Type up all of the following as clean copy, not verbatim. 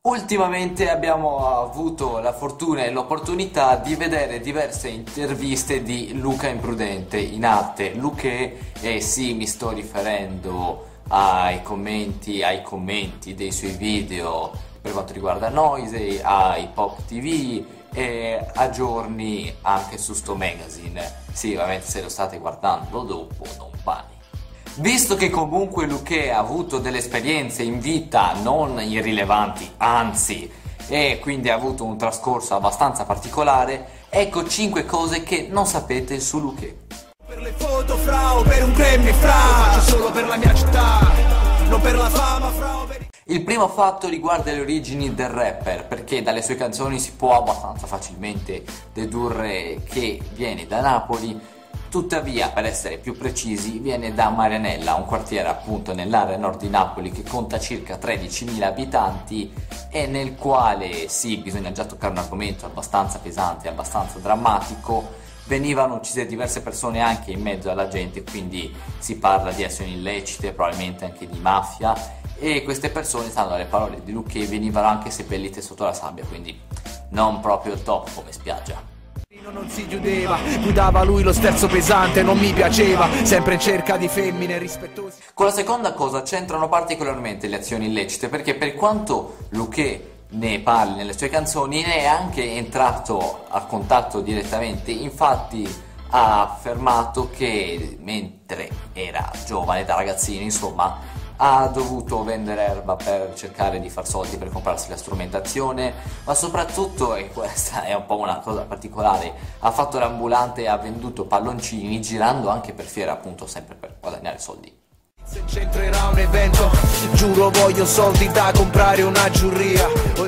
Ultimamente abbiamo avuto la fortuna e l'opportunità di vedere diverse interviste di Luca Imprudente, in arte Luché, e sì, mi sto riferendo ai commenti dei suoi video per quanto riguarda Noisy, ai Pop TV e a giorni anche su sto magazine. Sì, ovviamente se lo state guardando dopo non pani. Visto che comunque Luché ha avuto delle esperienze in vita non irrilevanti, anzi, e quindi ha avuto un trascorso abbastanza particolare, ecco 5 cose che non sapete su Luché. Per le foto fra o per un Grammy fra, lo faccio solo per la mia città, non per la fama fra o per... Il primo fatto riguarda le origini del rapper, perché dalle sue canzoni si può abbastanza facilmente dedurre che viene da Napoli. Tuttavia, per essere più precisi, viene da Marianella, un quartiere appunto nell'area nord di Napoli che conta circa 13.000 abitanti e nel quale, sì, bisogna già toccare un argomento abbastanza pesante, abbastanza drammatico. Venivano uccise diverse persone anche in mezzo alla gente, quindi si parla di azioni illecite, probabilmente anche di mafia, e queste persone, stando alle parole di Luché, venivano anche seppellite sotto la sabbia, quindi non proprio il top come spiaggia. Non si chiudeva, guidava lui lo sterzo pesante, non mi piaceva, sempre in cerca di femmine rispettose. Con la seconda cosa c'entrano particolarmente le azioni illecite, perché per quanto Luché ne parli nelle sue canzoni, ne è anche entrato a contatto direttamente. Infatti ha affermato che mentre era giovane, da ragazzino insomma, ha dovuto vendere erba per cercare di far soldi per comprarsi la strumentazione, ma soprattutto, e questa è un po' una cosa particolare, ha fatto l'ambulante e ha venduto palloncini girando anche per fiere, appunto sempre per guadagnare soldi. Se in centro era un evento, giuro voglio soldi da comprare una giurria.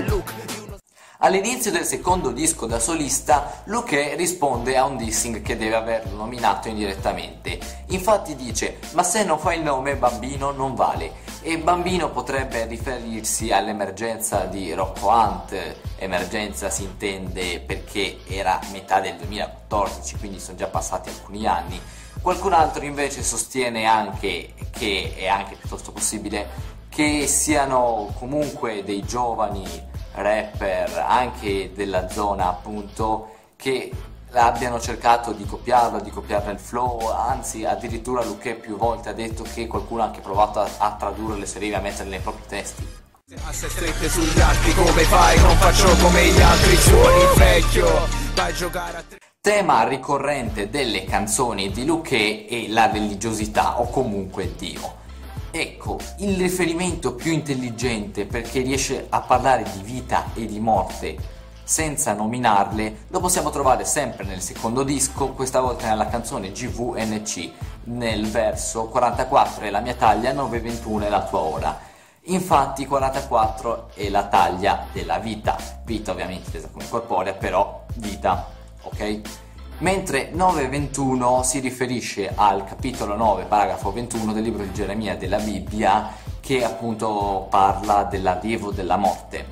All'inizio del secondo disco da solista, Luché risponde a un dissing che deve averlo nominato indirettamente. Infatti dice: ma se non fai il nome bambino non vale. E bambino potrebbe riferirsi all'emergenza di Rocco Hunt. Emergenza si intende perché era metà del 2014, quindi sono già passati alcuni anni. Qualcun altro invece sostiene anche che è anche piuttosto possibile che siano comunque dei giovani rapper anche della zona, appunto, che abbiano cercato di copiarlo, di copiarne il flow. Anzi, addirittura Luché più volte ha detto che qualcuno ha anche provato a tradurre le sue rime, a metterle nei propri testi. Asse strette sugli altri, come fai? Non faccio come gli altri, suoni vecchio, vai a giocare a tre. Tema ricorrente delle canzoni di Luché è la religiosità, o comunque Dio. Ecco, il riferimento più intelligente, perché riesce a parlare di vita e di morte senza nominarle, lo possiamo trovare sempre nel secondo disco, questa volta nella canzone GVNC, nel verso 44 è la mia taglia, 921 è la tua ora. Infatti 44 è la taglia della vita, vita ovviamente intesa come corporea, però vita, ok? Mentre 9:21 si riferisce al capitolo 9, paragrafo 21 del libro di Geremia della Bibbia, che appunto parla dell'arrivo della morte.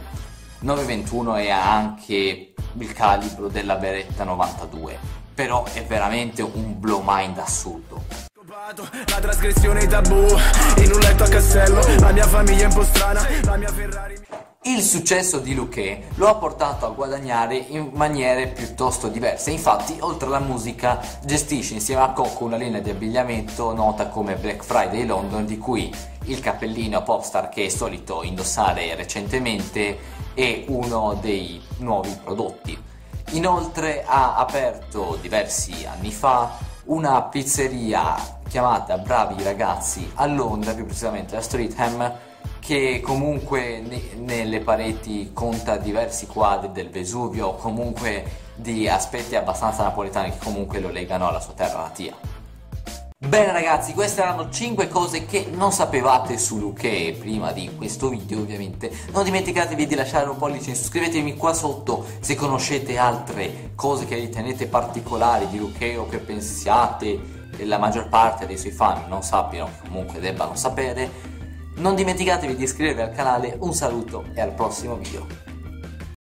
9:21 è anche il calibro della Beretta 92, però è veramente un blow mind assurdo. La trasgressione tabù, in un letto a Castello, la mia famiglia è un po' strana, la mia Ferrari... Il successo di Luché lo ha portato a guadagnare in maniere piuttosto diverse. Infatti, oltre alla musica, gestisce insieme a Cocco una linea di abbigliamento nota come Black Friday London, di cui il cappellino popstar che è solito indossare recentemente è uno dei nuovi prodotti. Inoltre ha aperto diversi anni fa una pizzeria chiamata Bravi Ragazzi a Londra, più precisamente a Streatham, che comunque nelle pareti conta diversi quadri del Vesuvio, o comunque di aspetti abbastanza napoletani che comunque lo legano alla sua terra natia. Bene ragazzi, queste erano 5 cose che non sapevate su Luché prima di questo video, ovviamente. Non dimenticatevi di lasciare un pollice in su, iscrivetevi qua sotto se conoscete altre cose che ritenete particolari di Luché o che pensiate che la maggior parte dei suoi fan non sappiano, che comunque debbano sapere. Non dimenticatevi di iscrivervi al canale, un saluto e al prossimo video.